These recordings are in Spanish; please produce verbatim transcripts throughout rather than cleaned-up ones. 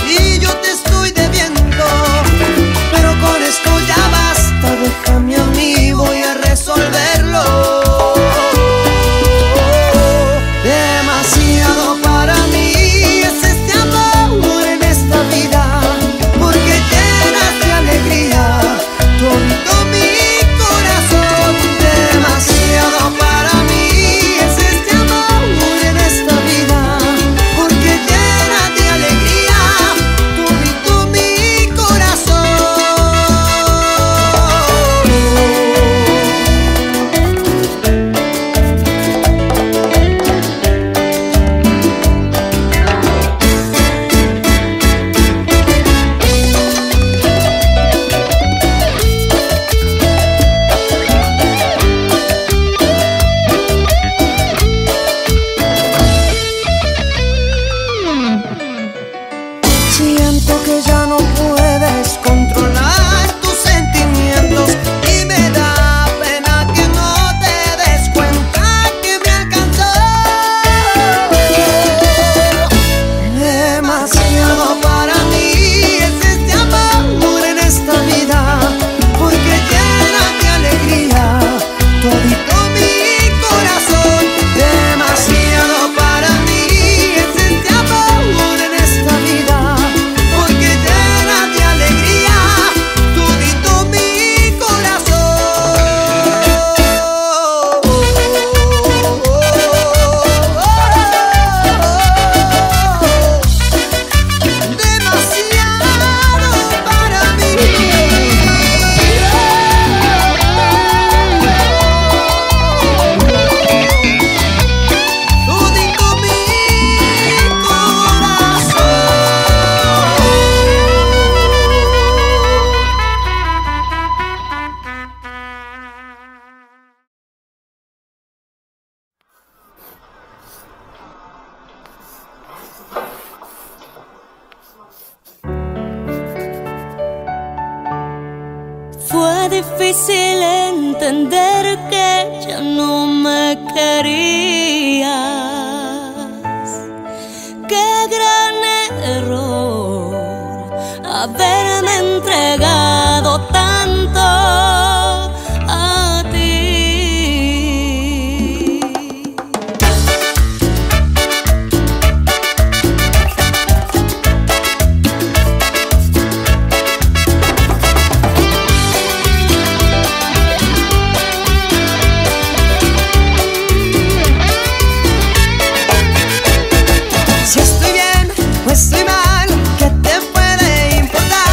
y yo te estoy debiendo. Pero con esto ya basta, déjame a mí, voy a resolverlo. Demasiado para mí es este amor en esta vida, porque llenas de alegría todo mi corazón. Demasiado para mí es este amor en esta vida, porque llenas de alegría todo mi corazón. Siento que ya no puedes controlar tus sentimientos y me da pena que no te des cuenta que me alcanzó. Demasiado para mí es este amor en esta vida, porque llena de alegría todito mi corazón. Demasiado para mí es este amor en esta vida, porque llena de alegría todito mi corazón. Demasiado para mí. Todito mi corazón. Fue difícil entender que ya no me querías. Qué gran error haberme entregado tanto a ti. Si estoy bien o estoy mal, ¿qué te puede importar?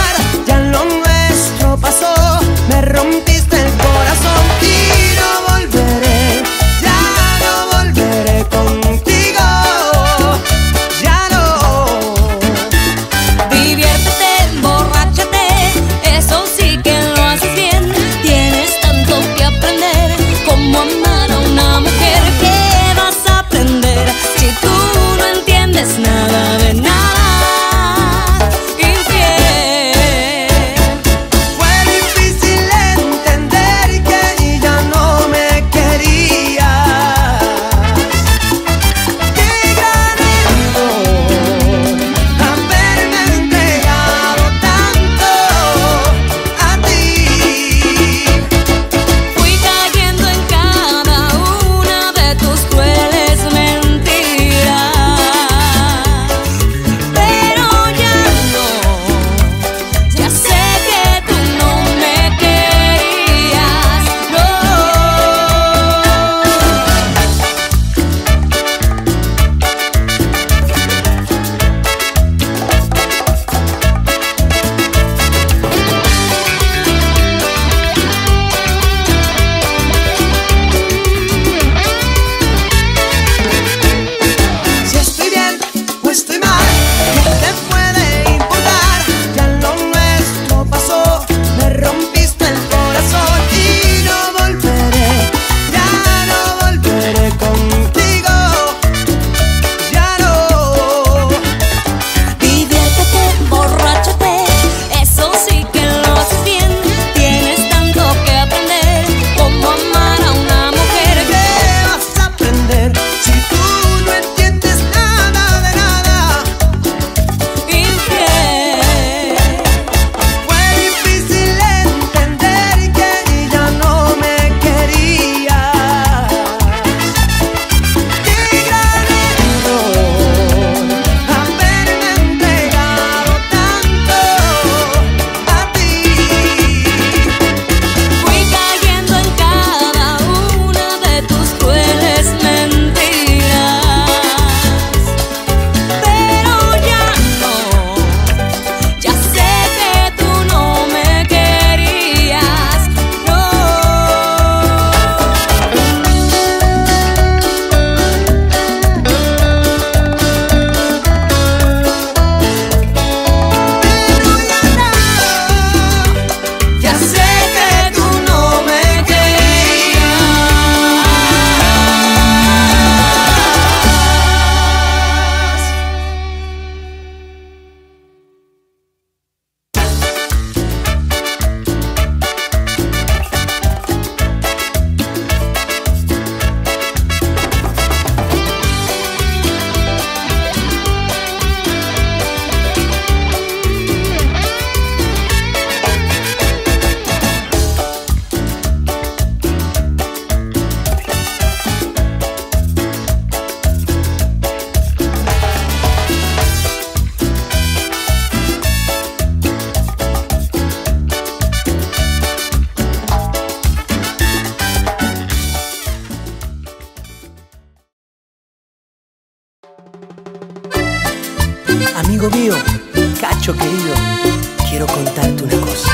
Pacho querido, quiero contarte una cosa.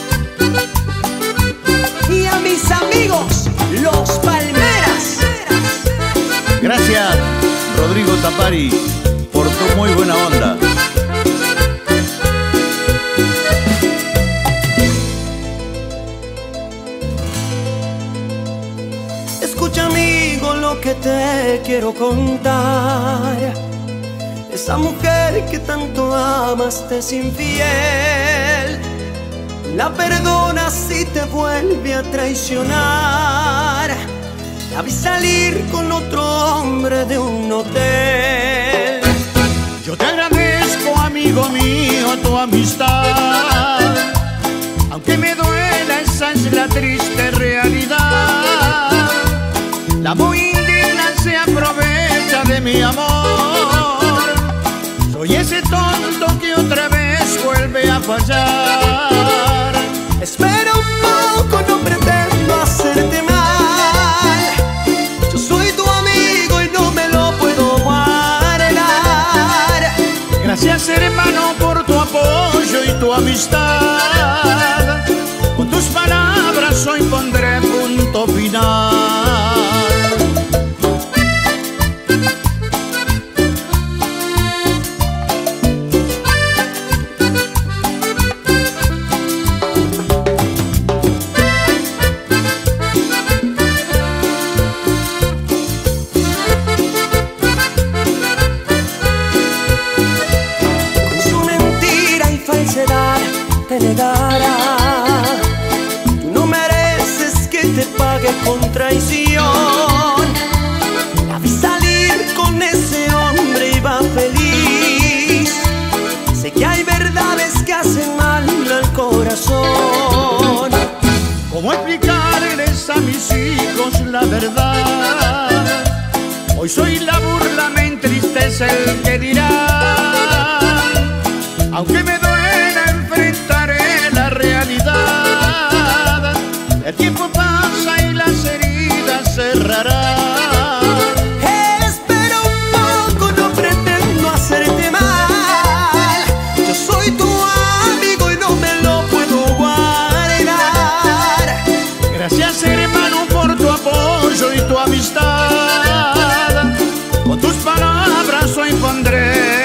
Y a mis amigos, los Palmeras. Gracias, Rodrigo Tapari, por tu muy buena onda. Escucha, amigo, lo que te quiero contar. Esa mujer que tanto amas te es infiel. La perdonas si te vuelve a traicionar. La vi salir con otro hombre de un hotel. Yo te agradezco, amigo mío, tu amistad. Aunque me duela, esa es la triste realidad. La muy indigna se aprovecha de mi amor. Soy ese tonto que otra vez vuelve a fallar. Espera un poco, no pretendo hacerte mal. Yo soy tu amigo y no me lo puedo guardar. Gracias, hermano, por tu apoyo y tu amistad. Con tus palabras hoy pondré punto final. Te negará. Tú no mereces que te pague con traición. La vi salir con ese hombre y va feliz. Sé que hay verdades que hacen mal al corazón. ¿Cómo explicarles a mis hijos la verdad? Hoy soy la burla, me entristece el que dirá. Aunque me duela, enfrentaré la realidad. El tiempo pasa y las heridas cerrarán. Espera un poco, no pretendo hacerte mal. Yo soy tu amigo y no me lo puedo guardar. Gracias, hermano, por tu apoyo y tu amistad. Con tus palabras hoy pondré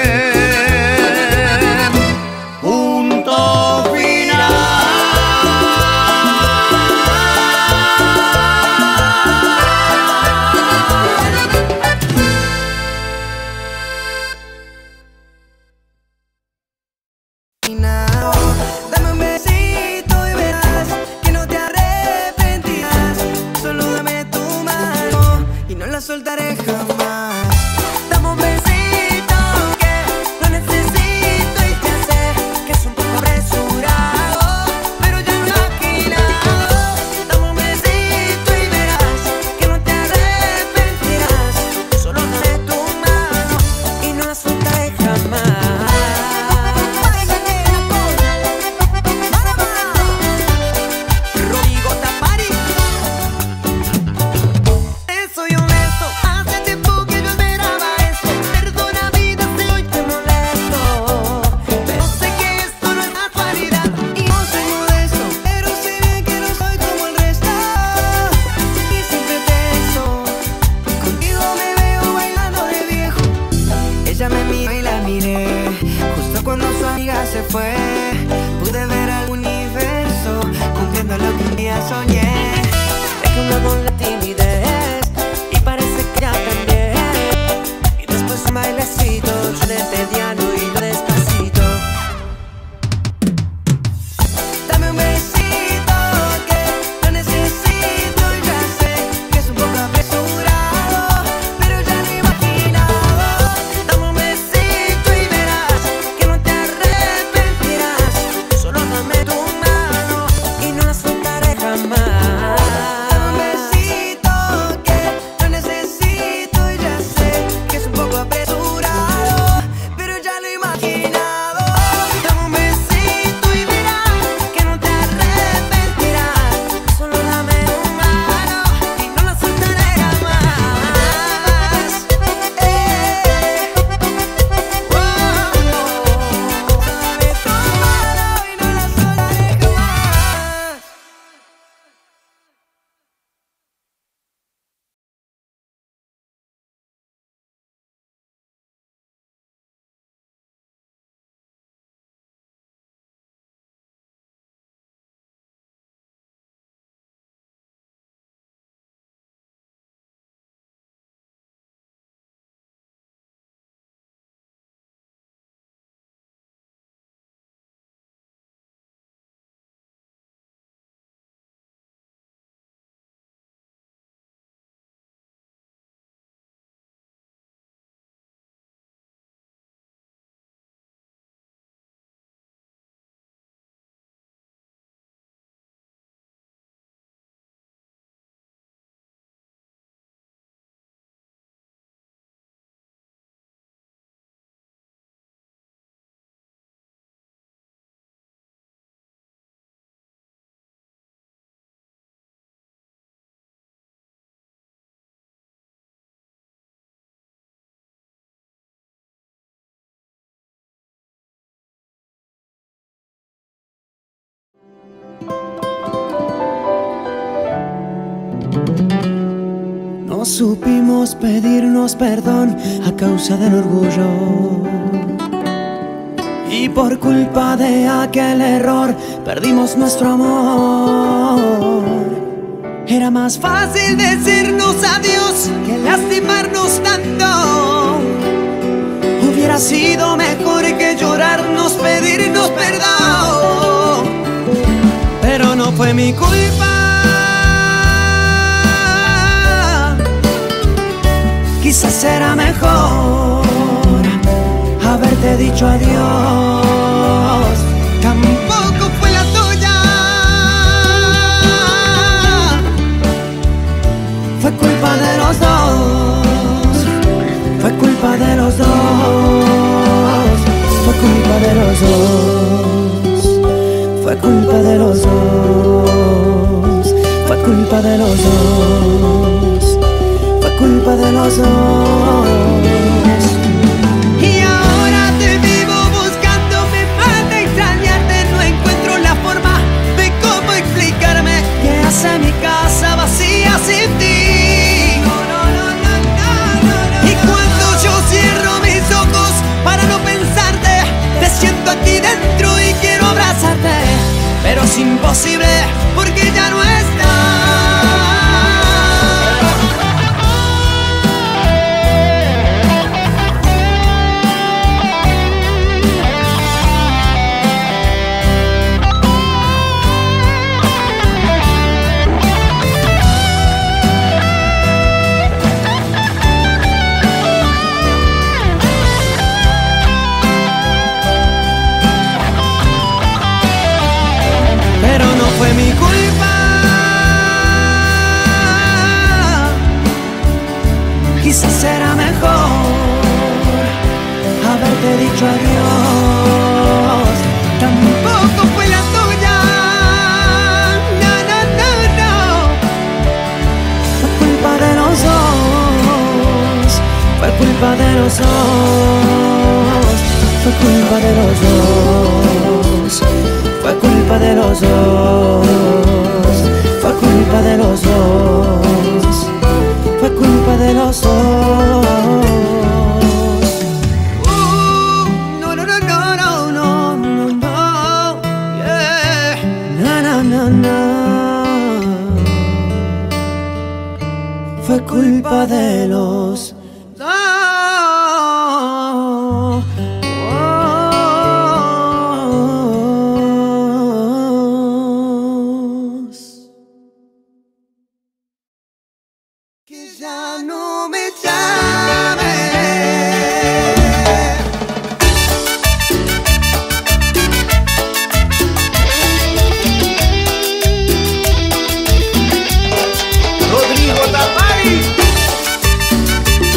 soltaré jamás. Dame un besito que lo necesito y ya sé que es un poco apresurado, pero ya lo he imaginado. Dame un besito y verás que no te arrepentirás. Solo dame tu mano y no la soltaré jamás. Rodrigo Tapari. Soy honesto. Hace tiempo que yo esperaba esto. Perdona vida si hoy te molesto, pero sé que esto no es casualidad. Y no soy modesto, pero sé bien que no soy como el resto. Y sin pretexto, contigo me veo bailando de viejo. Ella me miró y la miré. Justo cuando su amiga se fue, pude ver al universo cumpliendo lo que un día soñé. Dejando con la timidez y parece que ya cambié. Y después un bailecito, yo de mediano y yo despacito. Dame un besito que lo necesito y ya sé que es un poco apresurado, pero ya lo he imaginado. Dame un besito y verás que no te arrepentirás. Solo dame tu mano y no la soltaré jamás. Dame un besito. supimos pedirnos perdón a causa del orgullo. Y por culpa de aquel error perdimos nuestro amor. Era más fácil decirnos adiós que lastimarnos tanto. Hubiera sido mejor que llorarnos, pedirnos perdón. Pero no fue mi culpa. Quizás era mejor haberte dicho adiós. Tampoco fue la tuya. Fue culpa de los dos. Fue culpa de los dos. Fue culpa de los dos. Fue culpa de los dos. Fue culpa de los dos. Fue culpa de los dos. Y ahora te vivo buscando, me mata extrañarte. No encuentro la forma de cómo explicarme qué hace mi casa vacía sin ti. No, no, no, no, no, no, no. Y cuando yo cierro mis ojos para no pensarte, te siento aquí dentro y quiero abrazarte, pero es imposible porque ya no estás. Fue mi culpa. Quizás era mejor haberte dicho adiós. Tampoco fue la tuya. No, no, no, no. Fue culpa de los dos. Fue culpa de los dos. Fue culpa de los dos. Fue culpa de los dos. Fue culpa de los dos. Fue culpa de los dos. Uh, no, no, no, no, no, no, no, no, yeah. No, no, no, no. Fue culpa de los dos. Ya no me llames. Rodrigo Tapari.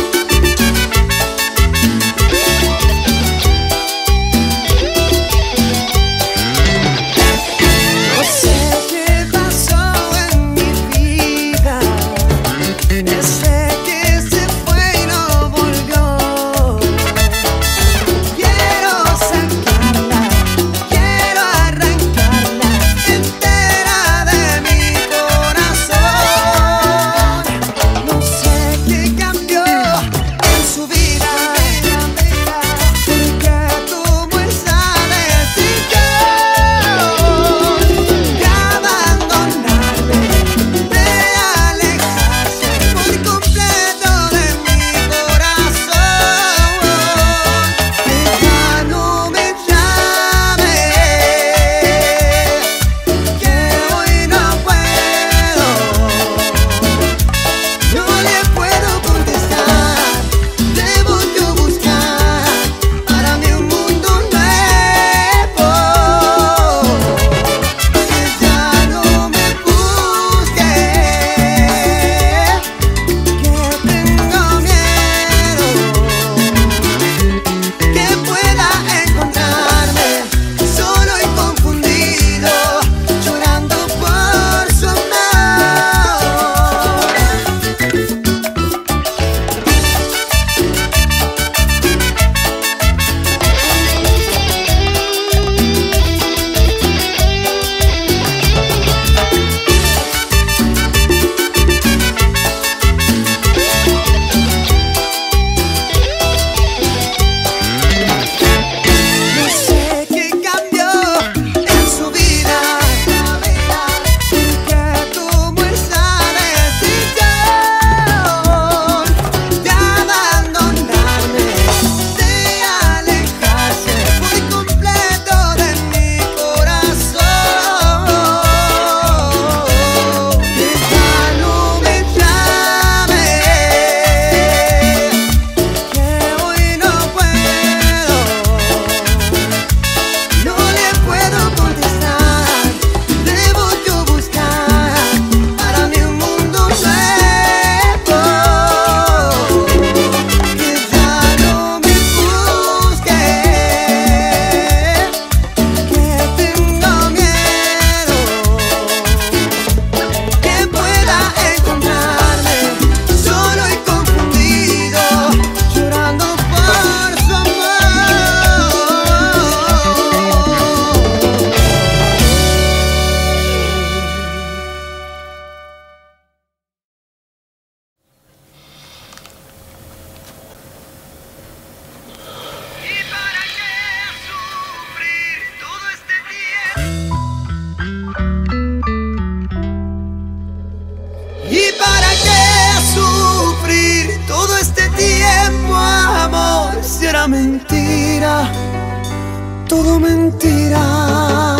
¿Y para qué sufrir todo este tiempo, amor? Si era mentira, todo mentira.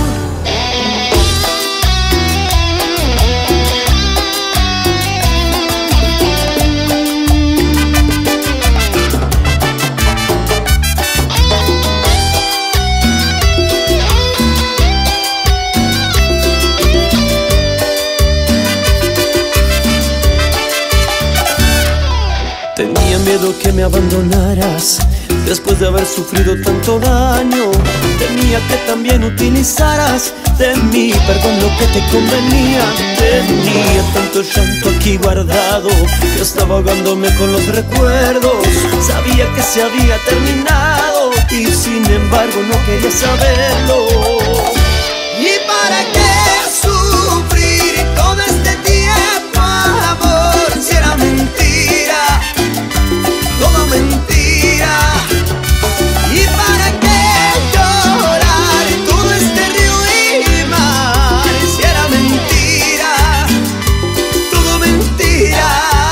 Tenía miedo que me abandonaras después de haber sufrido tanto daño. Temía que también utilizaras de mí, perdón, lo que te convenía. Tenía tanto llanto aquí guardado que estaba ahogándome con los recuerdos. Sabía que se había terminado y sin embargo no quería saberlo. ¿Y para qué sufrir todo este tiempo, amor? Si era mentira, todo mentira. ¿Y para qué llorar todo este río y mar? Si era mentira, todo mentira.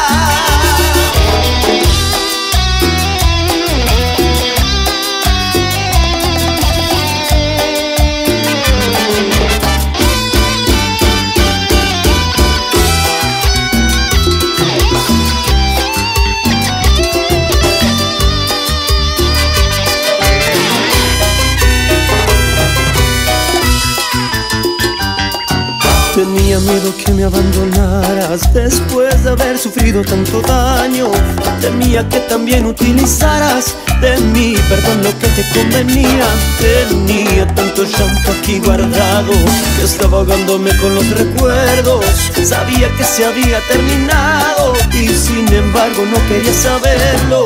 Tenía miedo que me abandonaras después de haber sufrido tanto daño. Temía que también utilizaras de mí, perdón, lo que te convenía. Tenía tanto llanto aquí guardado que estaba ahogándome con los recuerdos. Sabía que se había terminado y sin embargo no quería saberlo.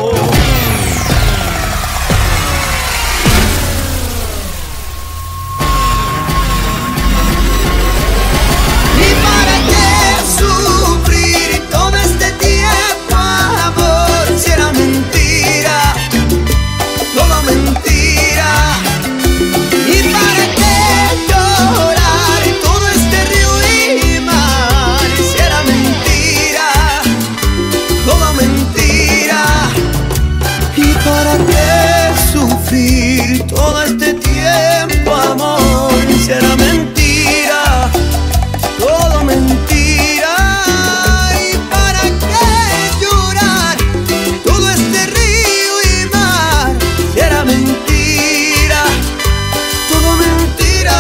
Todo este tiempo, amor, si era mentira, todo mentira. ¿Y para qué llorar todo este río y mar? Si era mentira, todo mentira.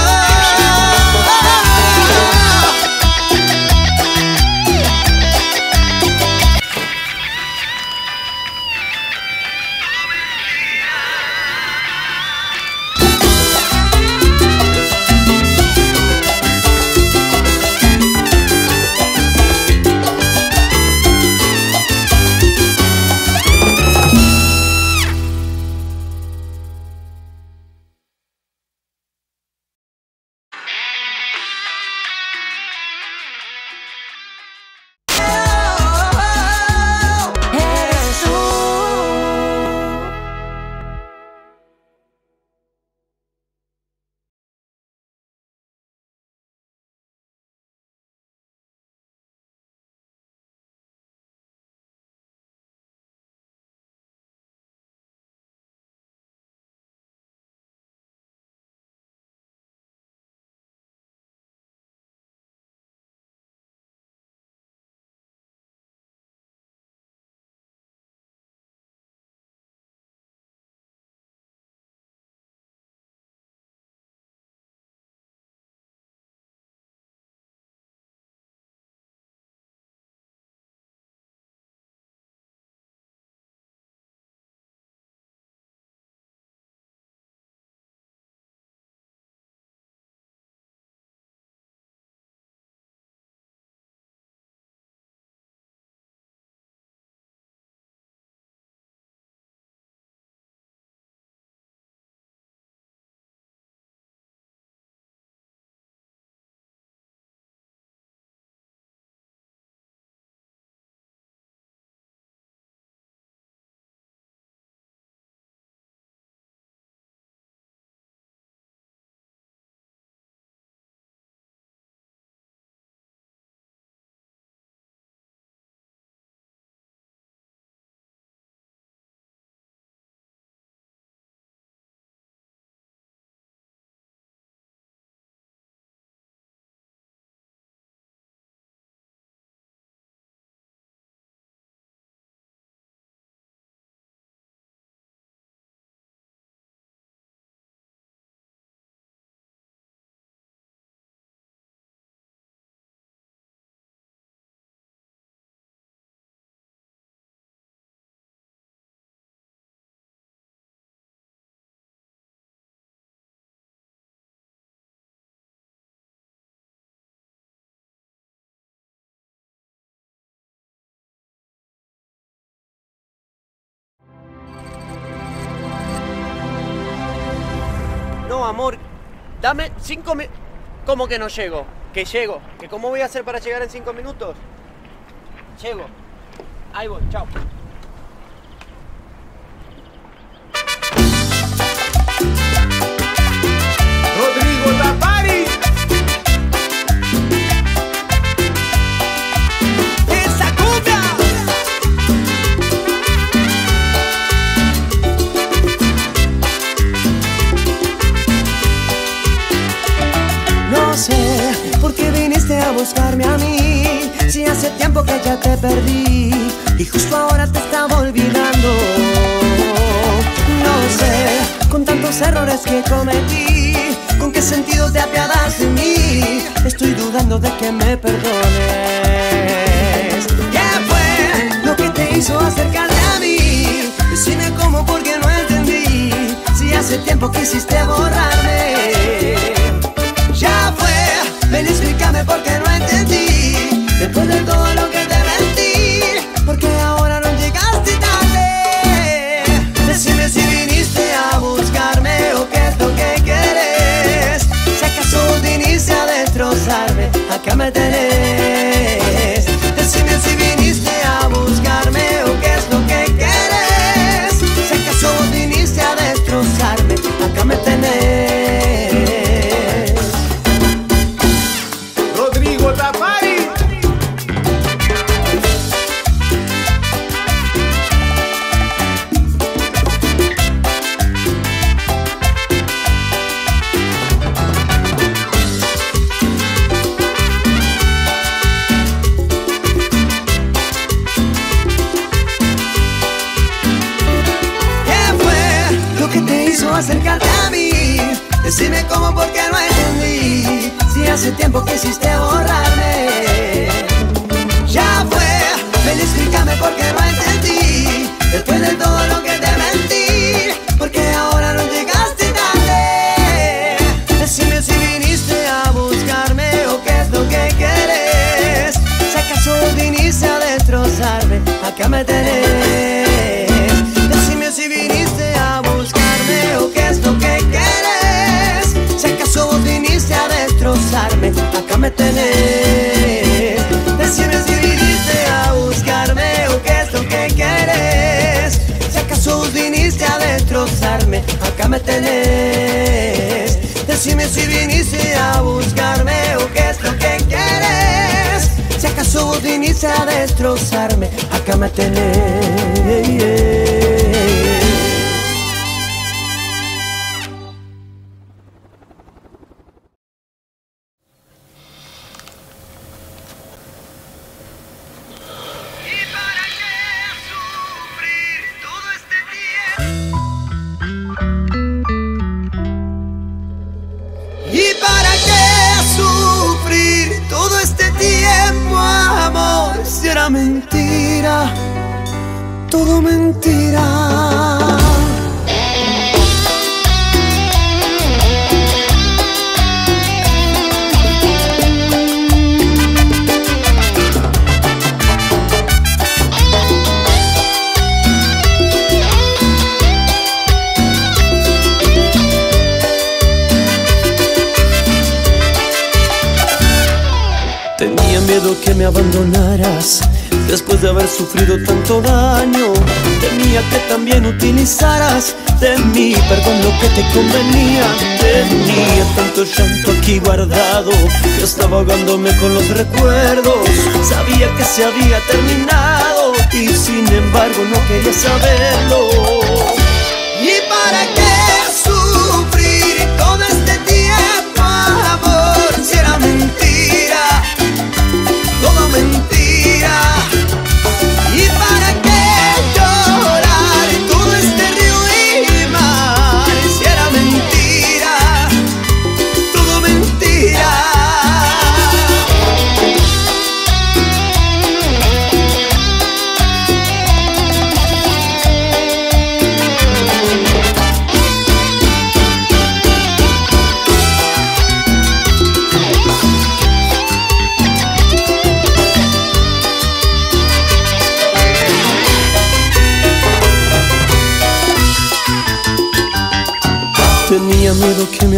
No, amor, dame cinco minutos. ¿Cómo que no llego? Que llego. ¿Que cómo voy a hacer para llegar en cinco minutos? Llego. Ahí voy, chao. Rodrigo Tapari. ¡Esa cumbia! No sé por qué viniste a buscarme a mí, si hace tiempo que ya te perdí y justo ahora te estaba olvidando. No sé, con tantos errores que cometí, ¿con qué sentido te apiadas de mí? Estoy dudando de que me perdones. ¿Qué fue lo que te hizo acercarte a mí? Decime cómo, porque no entendí. Si hace tiempo quisiste borrarme. Ya fue, ven, explícame por qué no entendí. Después de todo lo que te mentí, porque ahora no llegaste tarde. Decime si viniste a buscarme o qué es lo que quieres. Si acaso viniste a destrozarme, acá me tenés. Decime si viniste a buscarme o qué es lo que quieres. Si acaso viniste a destrozarme, acá me tenés. Rodrigo Tapari. Acercarte a mí, decime cómo, porque no entendí. Si hace tiempo quisiste borrarme. Ya fue, ven, explícame por qué no entendí. Después de todo lo que te mentí, porque ahora no llegaste tarde. Decime si viniste a buscarme o qué es lo que quieres. Si acaso viniste a destrozarme, acá me tenés. Decime si viniste a buscarme o qué es lo que quieres. Si acaso vos viniste a destrozarme, acá me tenés. Decime si viniste a buscarme o qué es lo que quieres. Si acaso vos viniste a destrozarme, acá me tenés. Decime si viniste a buscarme o qué es lo que quieres. Si acaso vos viniste a destrozarme, acá me tenés. Mentira, todo mentira. Tenía miedo que me abandonaras después de haber sufrido tanto daño. Temía que también utilizaras de mí, perdón, lo que te convenía. Tenía tanto llanto aquí guardado que estaba ahogándome con los recuerdos. Sabía que se había terminado y sin embargo no quería saberlo. ¿Y para qué sufrir todo este tiempo, amor? Si era mentira, todo mentira. ¿Y para qué llorar todo este río y mar? Si era mentira, todo mentira.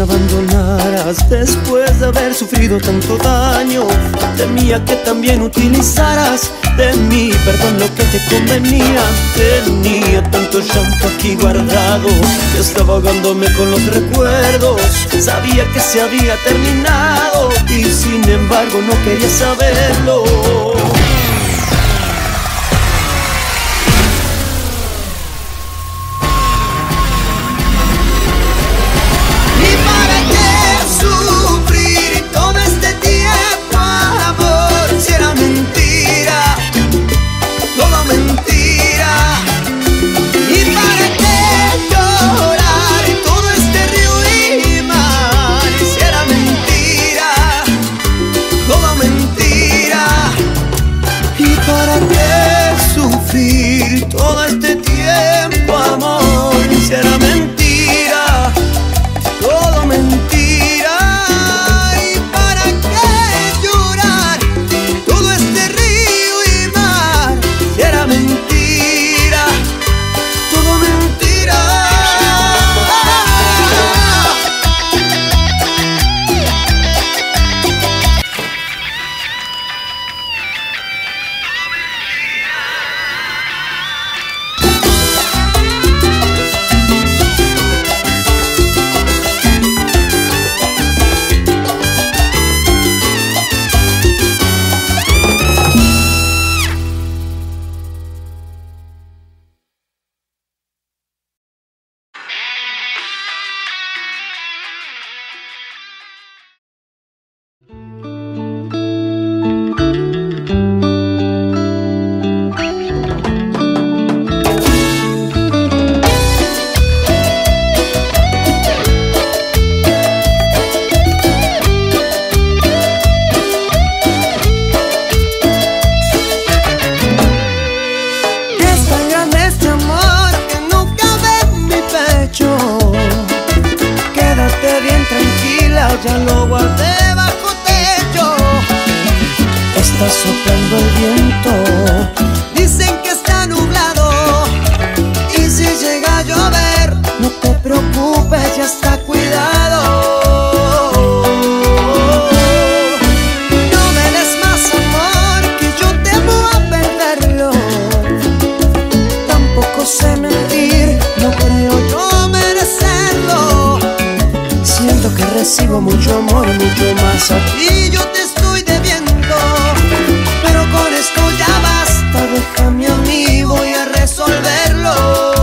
abandonaras después de haber sufrido tanto daño. Temía que también utilizaras de mí, perdón, lo que te convenía. Tenía tanto llanto aquí guardado que estaba ahogándome con los recuerdos. Sabía que se había terminado y sin embargo no quería saberlo. Todo este tiempo, amor, si era mentira, todo mentira. ¿Y para qué llorar todo este río y mar? Si era mentira, todo mentira. Ya lo guardé bajo techo. Está soplando el viento, dicen que está nublado. Y si llega a llover, no te preocupes, ya está cuidado. No me des más amor, que yo temo a perderlo. Tampoco sé mentir, no creo yo merecerlo. Siento que recibo mucho amor, mucho más a ti yo te estoy debiendo. Pero con esto ya basta, déjame a mí, voy a resolverlo.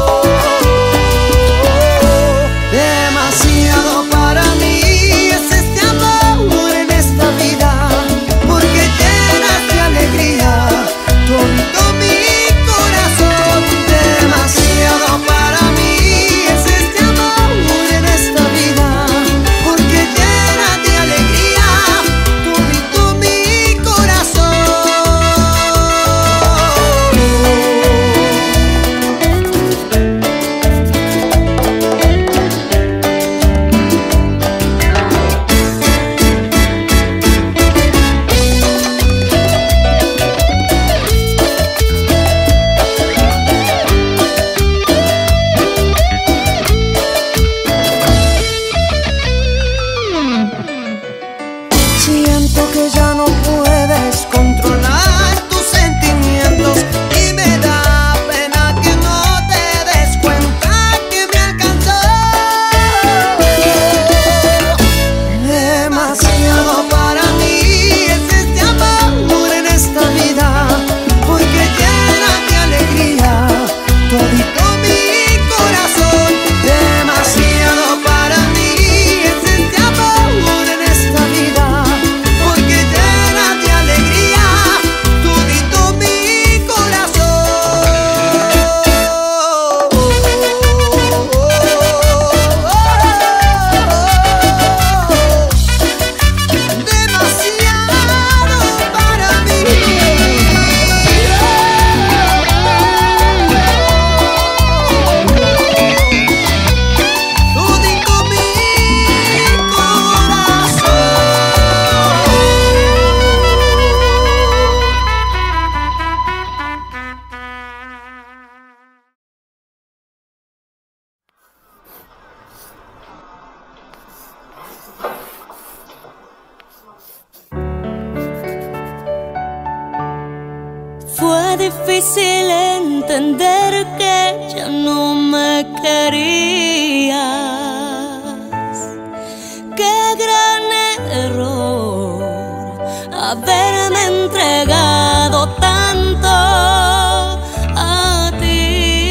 Demasiado para mí es este amor en esta vida, porque llenas de alegría todo mi corazón. Demasiado para mí es este amor en esta vida, mi corazón. difícil entender que ya no me querías. Qué gran error haberme entregado tanto a ti.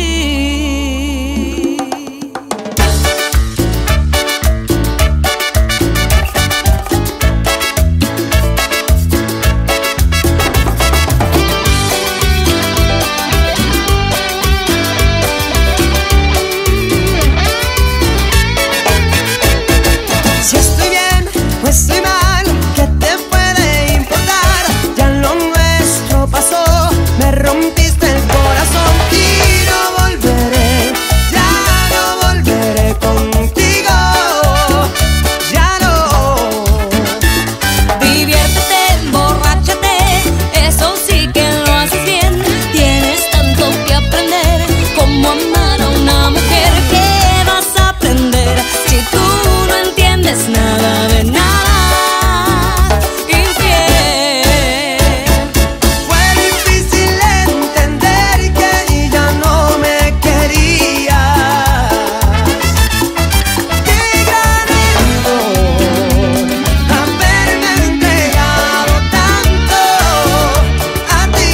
Si estoy bien o estoy mal, ¿qué te puede importar? Ya lo nuestro pasó, me rompiste el corazón y no volveré, ya no volveré contigo, ya no. Diviértete, emborráchate, eso sí que lo haces bien. Tienes tanto que aprender, cómo amar a una mujer. ¿Qué vas a aprender si tú no entiendes nada de nada? Infiel. Fue difícil entender que ya no me querías. Qué gran error haberme entregado tanto a ti.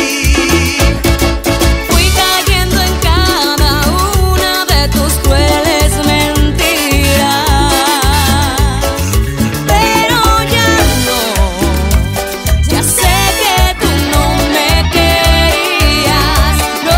Fui cayendo en cada una de tus crueles mentiras, pero ya no, ya sé que tú no me querías, no.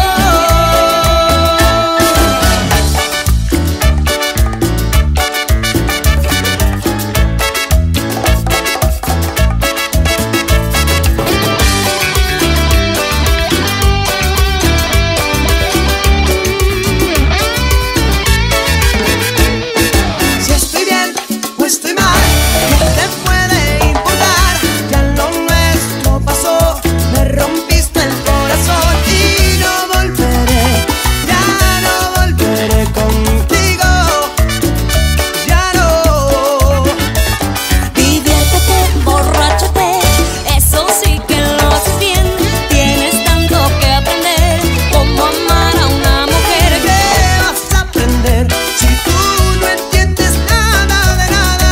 Si estoy bien o estoy mal, ¿qué te puede importar? Ya lo nuestro pasó, me rompiste el corazón y no volveré, ya no volveré contigo, ya no. Diviértete, emborráchate, eso sí que lo haces bien. Tienes tanto que aprender, cómo amar a una mujer. ¿Qué vas a aprender si tú no entiendes nada de nada?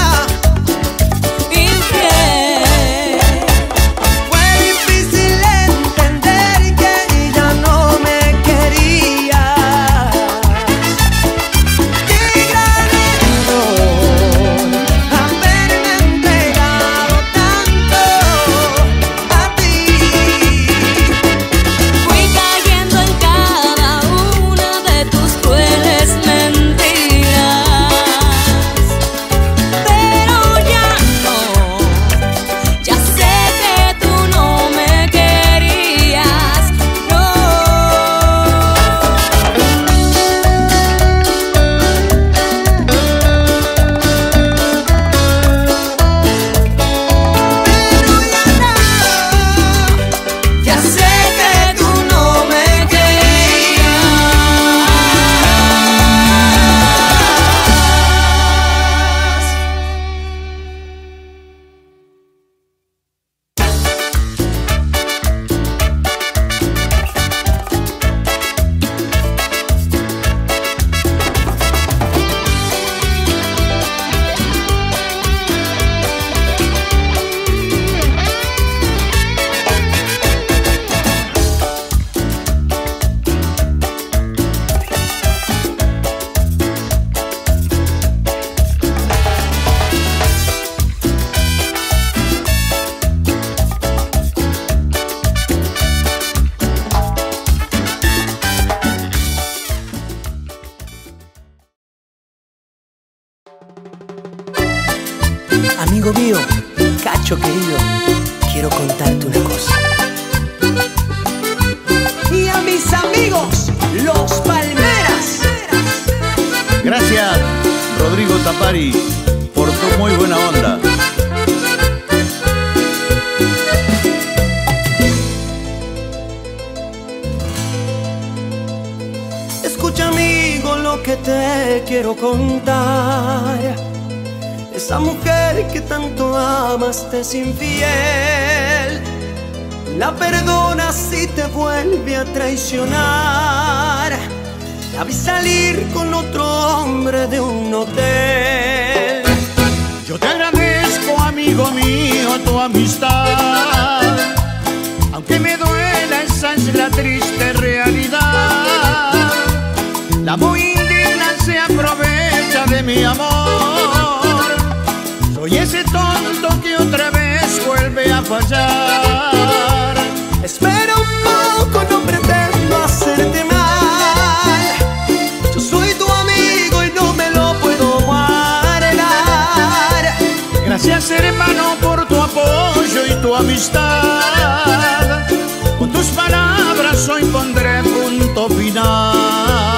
Infiel. Fue difícil entender que ya no me querías. Qué gran error haberme entregado tanto a ti. Fui cayendo en cada una de tus crueles mentiras, pero ya no, ya sé que tú no me querías, no. Ya sé que tú no me querías. Amigo mío, Cacho querido, quiero contarte una cosa. Y a mis amigos, los Palmeras. Gracias, Rodrigo Tapari, por tu muy buena onda. Escucha, amigo, lo que te quiero contar. Esa mujer que tanto amaste es infiel. la perdonas si te vuelve a traicionar. La vi salir con otro hombre de un hotel. Yo te agradezco, amigo mío, tu amistad, aunque me duela, esa es la triste realidad. La muy indigna se aprovecha de mi amor. Soy ese tonto que otra vez vuelve a fallar. Espera un poco, no pretendo hacerte mal. Yo soy tu amigo y no me lo puedo guardar. Gracias, hermano, por tu apoyo y tu amistad. Con tus palabras hoy pondré punto final.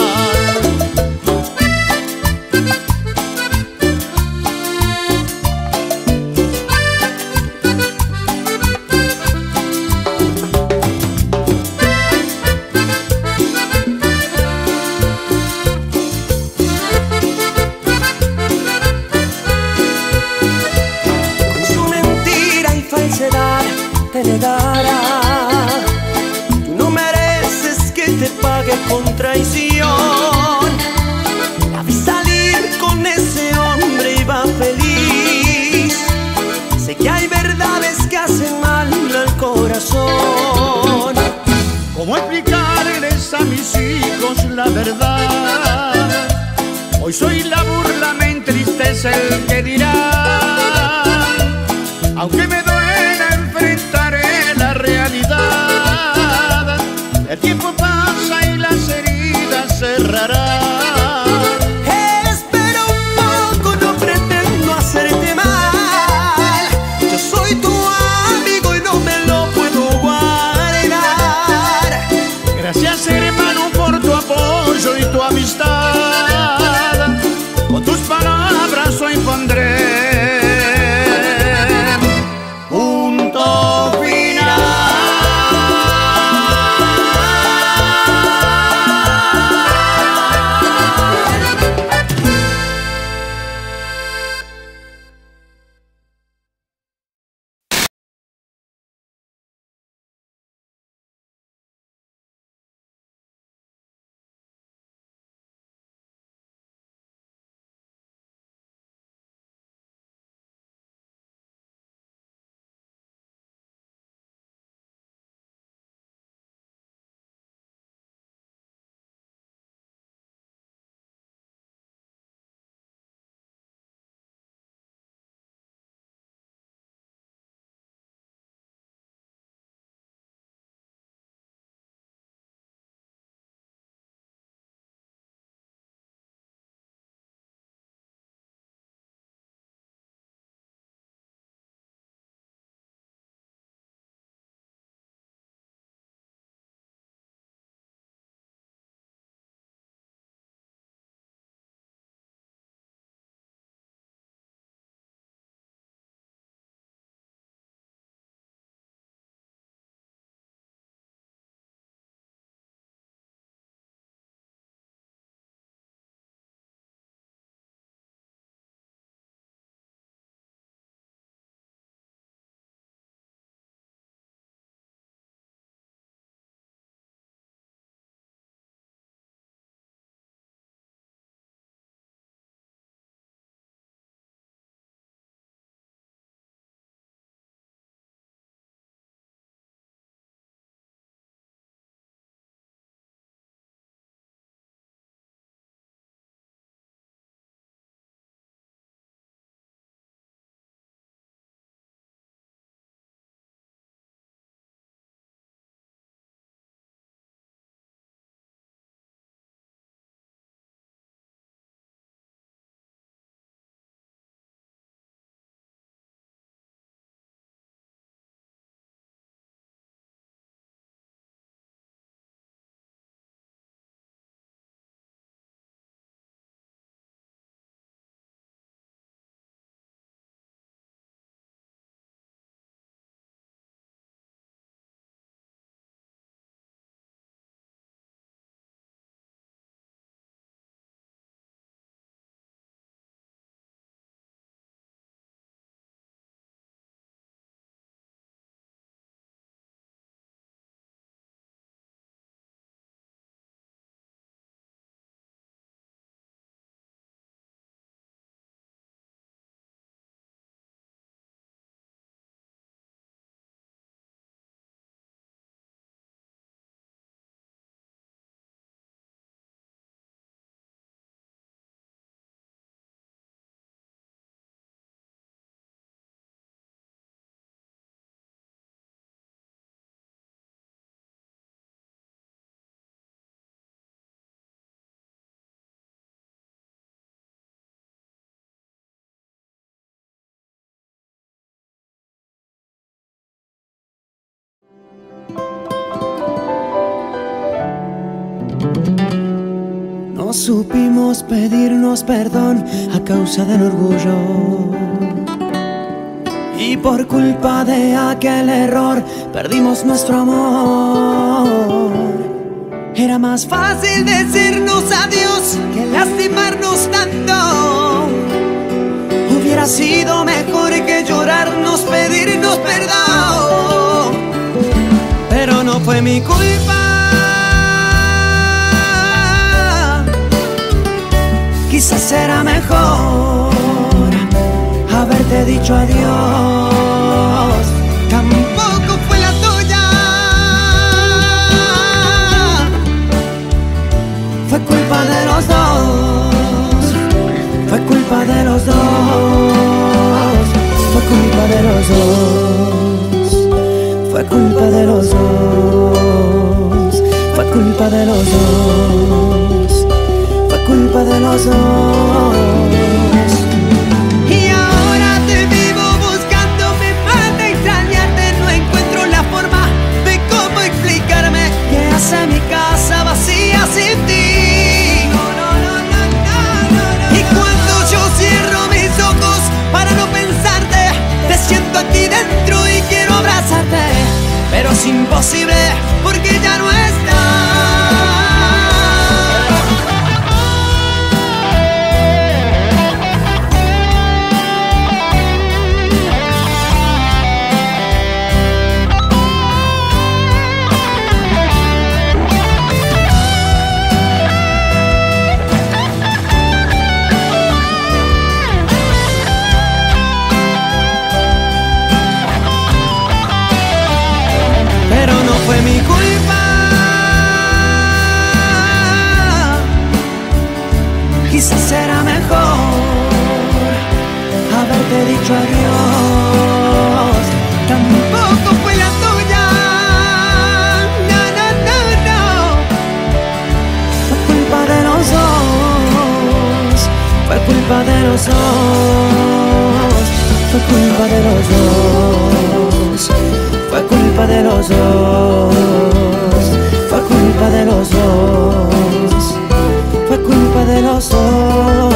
Te negará. Tú no mereces que te pague con traición. La vi salir con ese hombre y va feliz. Sé que hay verdades que hacen mal al corazón. ¿Cómo explicarles a mis hijos la verdad? Hoy soy la burla, me entristece el que dirá. Aunque me duela, enfrentaré la realidad. El tiempo pasa y las heridas cerrarán. Espera un poco, no pretendo hacerte mal. Yo soy tu amigo y no me lo puedo guardar. Gracias, hermano, por tu apoyo y tu amistad. Con tus palabras hoy pondré supimos pedirnos perdón a causa del orgullo. Y por culpa de aquel error perdimos nuestro amor. Era más fácil decirnos adiós que lastimarnos tanto. Hubiera sido mejor que llorarnos, pedirnos perdón. Pero no fue mi culpa. Quizás era mejor haberte dicho adiós. Tampoco fue la tuya. Fue culpa de los dos. Fue culpa de los dos. Fue culpa de los dos. Fue culpa de los dos. Fue culpa de los dos. Fue culpa de los dos. Y ahora te vivo buscando, me mata extrañarte. No encuentro la forma de cómo explicarme qué hace mi casa vacía sin ti. No, no, no, no, no, no, no. Y cuando yo cierro mis ojos para no pensarte, te siento aquí dentro y quiero abrazarte, pero es imposible porque ya no estás. Fue mi culpa. Quizás era mejor haberte dicho adiós. Tampoco fue la tuya. No, no, no, no. Fue culpa de los dos. Fue culpa de los dos. Fue culpa de los dos. Fue culpa de los dos. Fue culpa de los dos. Fue culpa de los dos.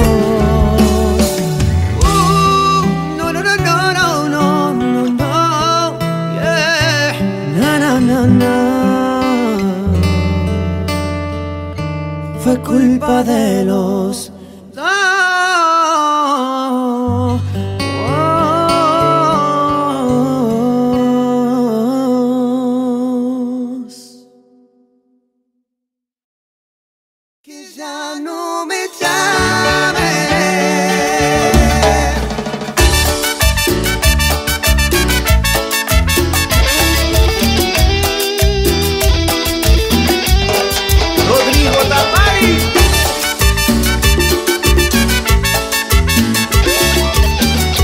Uh, no, no, no, no, no, no, no, yeah. No, no, no, no. Fue culpa de los dos. Ya no me llames. Rodrigo Tapari.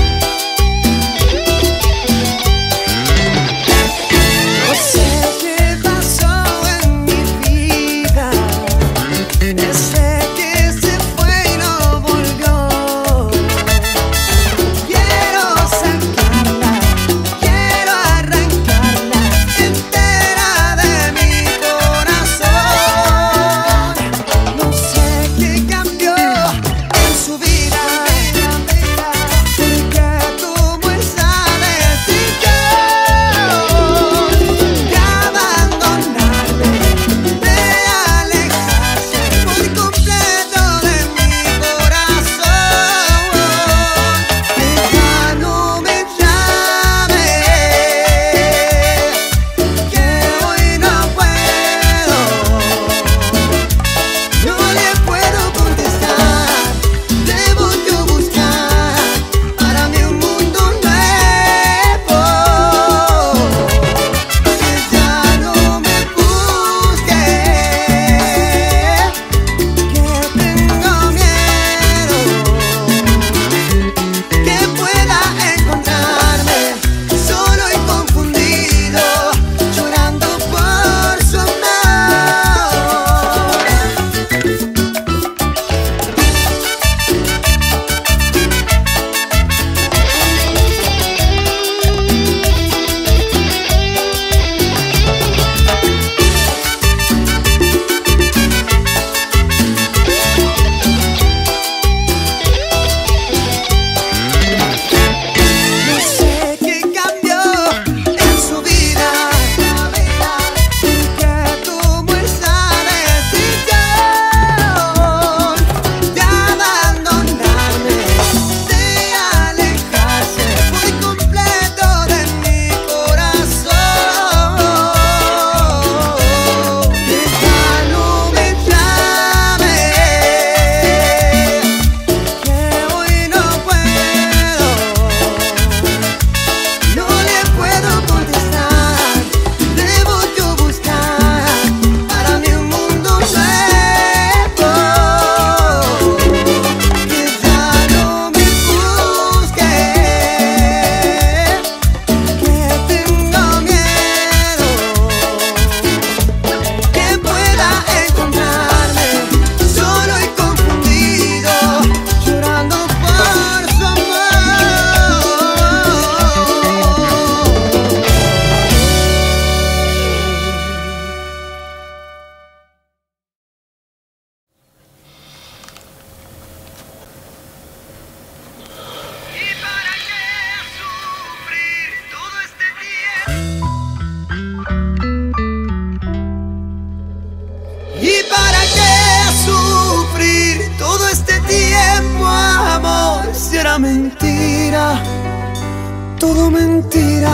era mentira, todo mentira.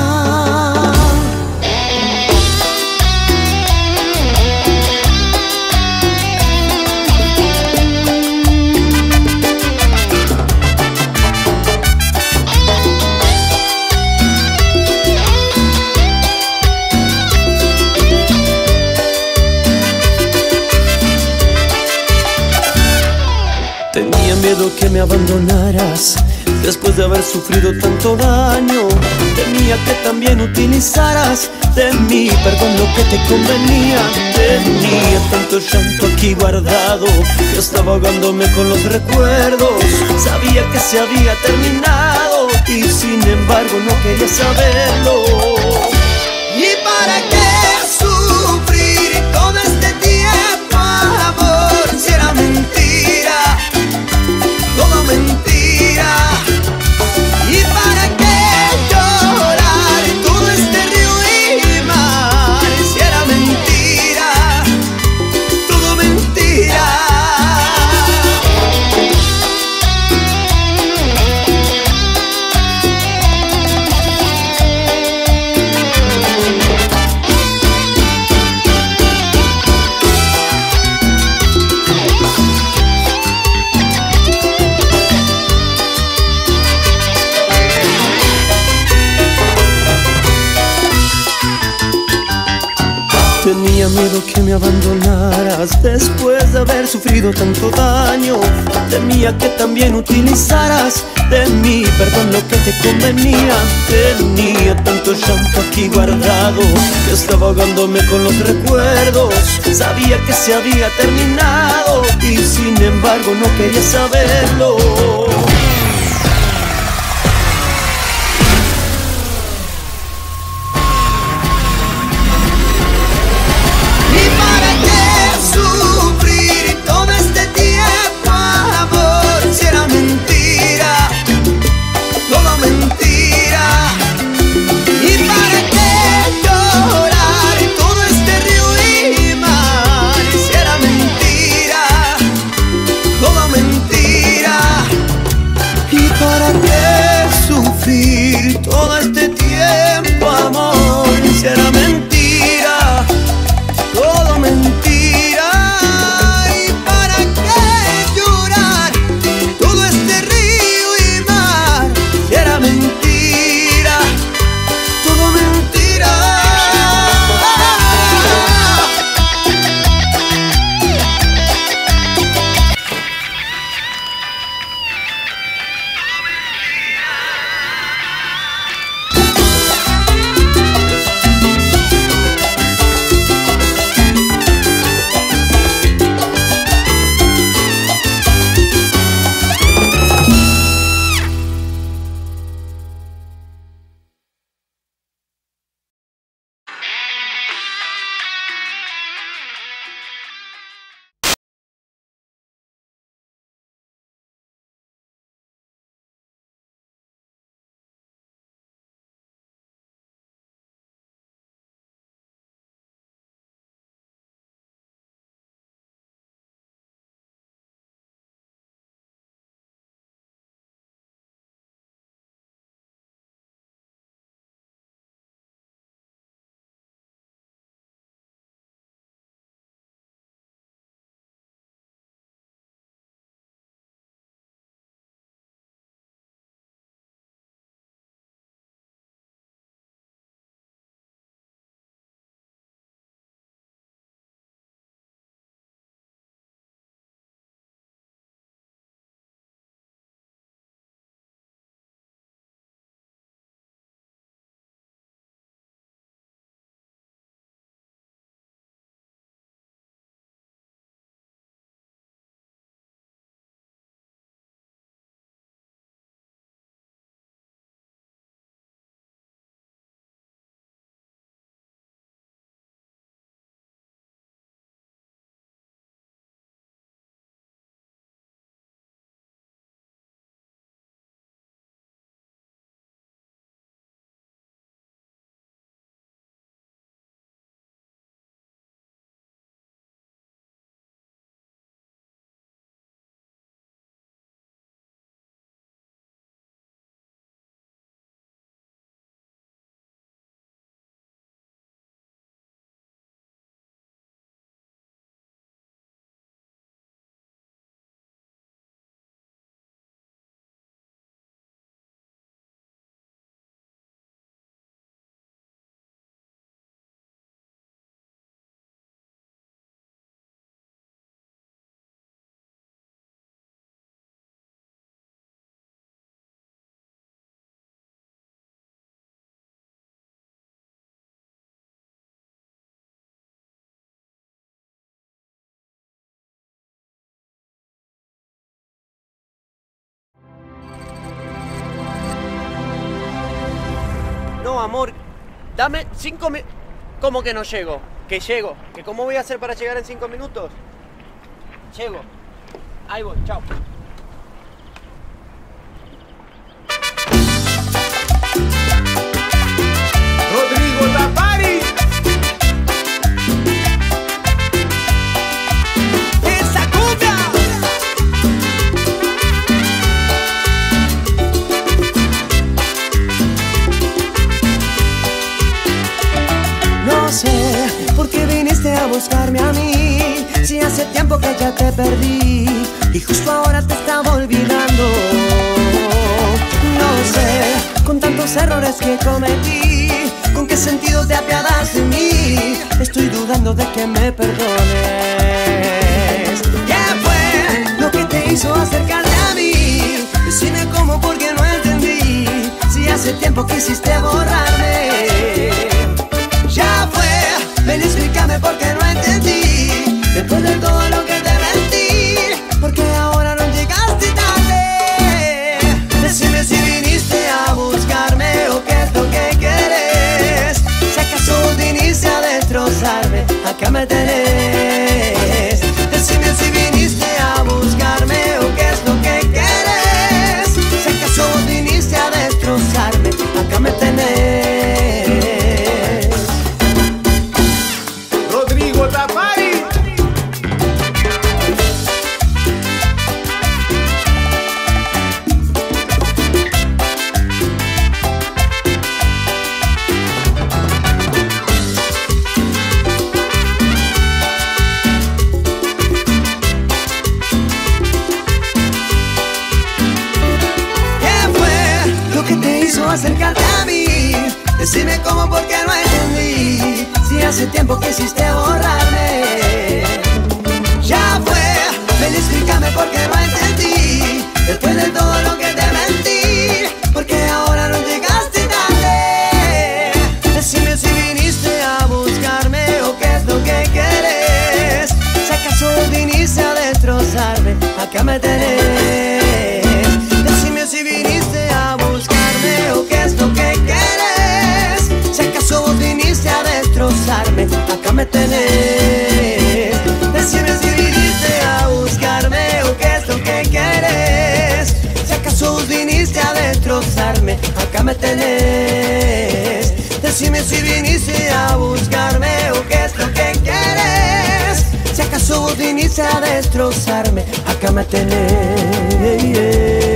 Tenía miedo que me abandonaras después de haber sufrido tanto daño. Temía que también utilizaras de mí, perdón, lo que te convenía. Tenía tanto llanto aquí guardado que estaba ahogándome con los recuerdos. Sabía que se había terminado y sin embargo no quería saberlo. ¿Y para qué sufrir todo este tiempo, amor, si era mentira, todo mentira? ¿Y para qué llorar todo este río y mar, si era mentira, todo mentira? Tenía miedo que me abandonaras después de haber sufrido tanto daño. Temía que también utilizaras de mí, perdón, lo que te convenía. Tenía tanto llanto aquí guardado que estaba ahogándome con los recuerdos. Sabía que se había terminado y sin embargo no quería saberlo. No, amor, dame cinco minutos. ¿Cómo que no llego? Que llego. ¿Que cómo voy a hacer para llegar en cinco minutos? Llego. Ahí voy, chao. Rodrigo Tapari. ¡Esa cumbia! No sé por qué viniste a buscarme a mí, si hace tiempo que ya te perdí y justo ahora te estaba olvidando. No sé, con tantos errores que cometí, con qué sentido te apiadas de mí. Estoy dudando de que me perdones. ¿Qué fue lo que te hizo acercarte a mí? Decime cómo, porque no entendí. Si hace tiempo quisiste borrarme. Ya fue, ven, explícame por qué no entendí. Después de todo lo que te mentí, porque ahora no llegaste tarde. Decime si viniste a buscarme o qué es lo que quieres. Si acaso viniste a destrozarme, acá me tenés. Decime si viniste a buscarme o qué es lo que quieres. Si acaso viniste a destrozarme, acá me tenés. Rodrigo Tapari. Acércate a mí, decime cómo, porque no entendí. Si hace tiempo quisiste borrarme. Ya fue, ven, explícame por qué no entendí. Después de todo lo que te mentí, porque ahora no llegaste tarde. Decime si viniste a buscarme o qué es lo que quieres. Si acaso viniste a destrozarme, acá me tenés. Decime si viniste a buscarme o qué es lo que quieres. Si acaso vos viniste a destrozarme, acá me tenés. Decime si viniste a buscarme o qué es lo que quieres. Si acaso vos viniste a destrozarme, acá me tenés. Decime si viniste a buscarme o qué es lo que quieres. Si acaso vos viniste a destrozarme, acá me tenés.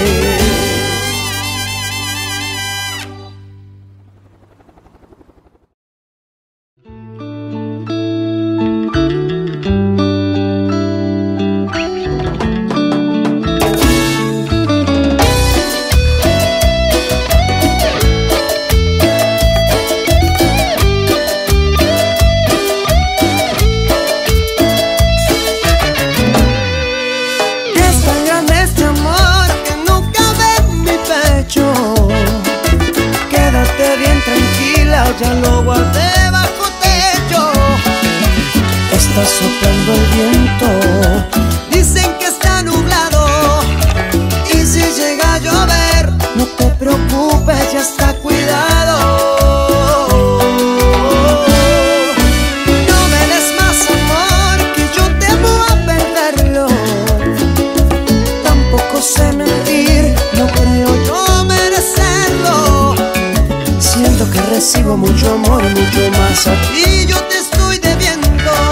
Ya lo guardé bajo techo. Está soplando el viento, dicen que está nublado. Y si llega a llover, no te preocupes, ya está cuidado. No me des más amor, que yo temo a perderlo. Tampoco sé mentir, no creo yo merecerlo. Siento que recibo mucho amor, mucho más a ti yo te estoy debiendo.